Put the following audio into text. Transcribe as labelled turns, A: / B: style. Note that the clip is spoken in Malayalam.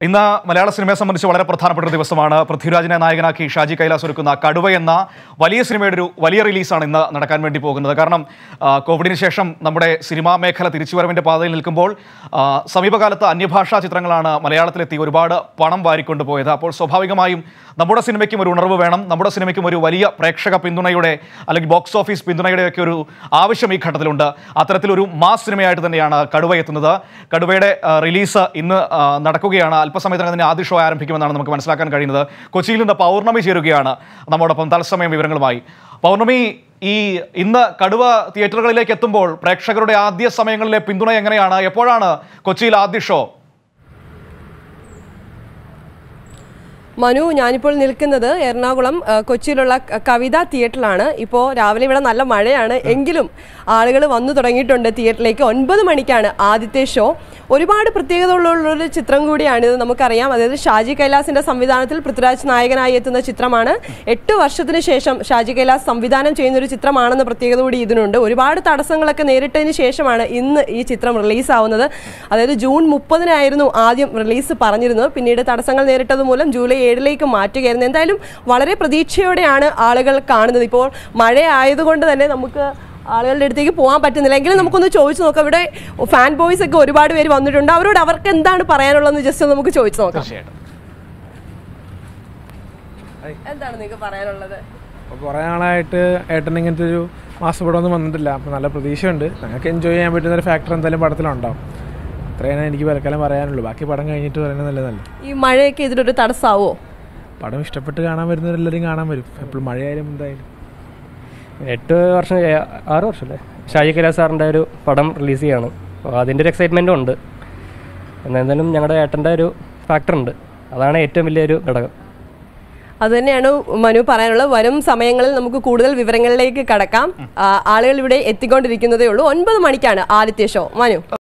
A: ഇന്ന് മലയാള സിനിമയെ സംബന്ധിച്ച് വളരെ പ്രധാനപ്പെട്ട ഒരു ദിവസമാണ്. പൃഥ്വിരാജിനെ നായകനാക്കി ഷാജി കൈലാസ് ഒരുക്കുന്ന കടുവ എന്ന വലിയ സിനിമയുടെ ഒരു വലിയ റിലീസാണ് ഇന്ന് നടക്കാൻ വേണ്ടി പോകുന്നത്. കാരണം കോവിഡിന് ശേഷം നമ്മുടെ സിനിമാ മേഖല തിരിച്ചുവരവിൻ്റെ പാതയിൽ നിൽക്കുമ്പോൾ സമീപകാലത്ത് അന്യഭാഷാ ചിത്രങ്ങളാണ് മലയാളത്തിലെത്തി ഒരുപാട് പണം വാരിക്കൊണ്ടുപോയത്. അപ്പോൾ സ്വാഭാവികമായും നമ്മുടെ സിനിമയ്ക്കും ഒരു ഉണർവ് വേണം, നമ്മുടെ സിനിമയ്ക്കും ഒരു വലിയ പ്രേക്ഷക പിന്തുണയുടെ അല്ലെങ്കിൽ ബോക്സ് ഓഫീസ് പിന്തുണയുടെയൊക്കെ ഒരു ആവശ്യം ഈ ഘട്ടത്തിലുണ്ട്. അത്തരത്തിലൊരു മാസ് സിനിമയായിട്ട് തന്നെയാണ് കടുവ എത്തുന്നത്. കടുവയുടെ റിലീസ് ഇന്ന് നടക്കുകയാണ്. അല്പസമയത്തിനകം തന്നെ ആദ്യ ഷോ ആരംഭിക്കുമെന്നാണ് നമുക്ക് മനസ്സിലാക്കാൻ കഴിയുന്നത്. കൊച്ചിയിൽ നിന്ന് പൗർണമി ചേരുകയാണ് നമ്മോടൊപ്പം തത്സമയം വിവരങ്ങളുമായി. പൗർണമി, ഈ ഇന്ന് കടുവ തിയേറ്ററുകളിലേക്ക് എത്തുമ്പോൾ പ്രേക്ഷകരുടെ ആദ്യ സമയങ്ങളിലെ പിന്തുണ എങ്ങനെയാണ്? എപ്പോഴാണ് കൊച്ചിയിൽ ആദ്യ ഷോ?
B: മനു, ഞാനിപ്പോൾ നിൽക്കുന്നത് എറണാകുളം കൊച്ചിയിലുള്ള കവിത തിയേറ്ററിലാണ്. ഇപ്പോൾ രാവിലെ ഇവിടെ നല്ല മഴയാണ്, എങ്കിലും ആളുകൾ വന്നു തുടങ്ങിയിട്ടുണ്ട് തിയേറ്ററിലേക്ക്. 9 മണിക്കാണ് ആദ്യത്തെ ഷോ. ഒരുപാട് പ്രത്യേകതകളുള്ളൊരു ചിത്രം കൂടിയാണിത്, നമുക്കറിയാം. അതായത് ഷാജി കൈലാസിൻ്റെ സംവിധാനത്തിൽ പൃഥ്വിരാജ് നായകനായി എത്തുന്ന ചിത്രമാണ്. 8 വർഷത്തിന് ശേഷം ഷാജി കൈലാസ് സംവിധാനം ചെയ്യുന്നൊരു ചിത്രമാണെന്ന പ്രത്യേകത കൂടി ഇതിനുണ്ട്. ഒരുപാട് തടസ്സങ്ങളൊക്കെ നേരിട്ടതിന് ശേഷമാണ് ഇന്ന് ഈ ചിത്രം റിലീസാവുന്നത്. അതായത് ജൂൺ 30-നായിരുന്നു ആദ്യം റിലീസ് പറഞ്ഞിരുന്നത്. പിന്നീട് തടസ്സങ്ങൾ നേരിട്ടത് മൂലം ജൂലൈ 7-ലേക്ക് മാറ്റുകയായിരുന്നു. എന്തായാലും വളരെ പ്രതീക്ഷയോടെയാണ് ആളുകൾ കാണുന്നത്. ഇപ്പോൾ മഴ ആയതുകൊണ്ട് തന്നെ നമുക്ക് ആളുകളുടെ അടുത്തേക്ക് പോകാൻ പറ്റുന്നില്ല. എങ്കിലും നമുക്കൊന്ന് ചോദിച്ചു നോക്കാം. ഇവിടെ ഫാൻ ബോയ്സ് ഒക്കെ ഒരുപാട് പേര് വന്നിട്ടുണ്ട്. അവർക്ക് എന്താണ് പറയാനുള്ളതെന്ന് ജസ്റ്റ് നമുക്ക് ചോദിച്ചു നോക്കാം. എന്താണ് നിങ്ങൾക്ക് പറയാനുള്ളത്?
C: കുറേ നാളായിട്ട് ഏട്ടൻ ഇങ്ങനത്തെ ഒരു മാസപ്പടമൊന്നും വന്നിട്ടില്ല. അപ്പോൾ നല്ല പ്രതീക്ഷയുണ്ട്. ഞങ്ങൾക്ക് എൻജോയ് ചെയ്യാൻ പറ്റുന്ന ഒരു ഫാക്ടർ എന്തായാലും പടത്തിലുണ്ടാവും. അത്രയാണ് എനിക്ക് പലക്കാലം പറയാനുള്ളൂ. ബാക്കി പടം കഴിഞ്ഞിട്ട് പറയുന്നത് നല്ലതല്ല.
B: ഈ മഴയൊക്കെ ഇതിലൊരു തടസ്സമാവോ?
C: പടം ഇഷ്ടപ്പെട്ട് കാണാൻ വരുന്നവരെല്ലാവരും കാണാൻ വരും. എപ്പോഴും മഴയായാലും എന്തായാലും.
D: 6 വർഷമല്ലേ ഷാജി കൈലാസ് സാറിൻ്റെ ഒരു പടം റിലീസ് ചെയ്യാണ്. അപ്പോൾ അതിൻ്റെ ഒരു എക്സൈറ്റ്മെൻറ്റും ഉണ്ട്. എന്തായാലും ഞങ്ങളുടെ ഏട്ടൻ്റെ ഒരു ഫാക്ടർ ഉണ്ട്. അതാണ് ഏറ്റവും വലിയൊരു ഘടകം.
B: അതുതന്നെയാണ് മനു പറയാനുള്ളത്. വരും സമയങ്ങളിൽ നമുക്ക് കൂടുതൽ വിവരങ്ങളിലേക്ക് കടക്കാം. ആളുകൾ ഇവിടെ എത്തിക്കൊണ്ടിരിക്കുന്നതേ ഉള്ളൂ. 9 മണിക്കാണ് ആദ്യത്തെ ഷോ. മനു.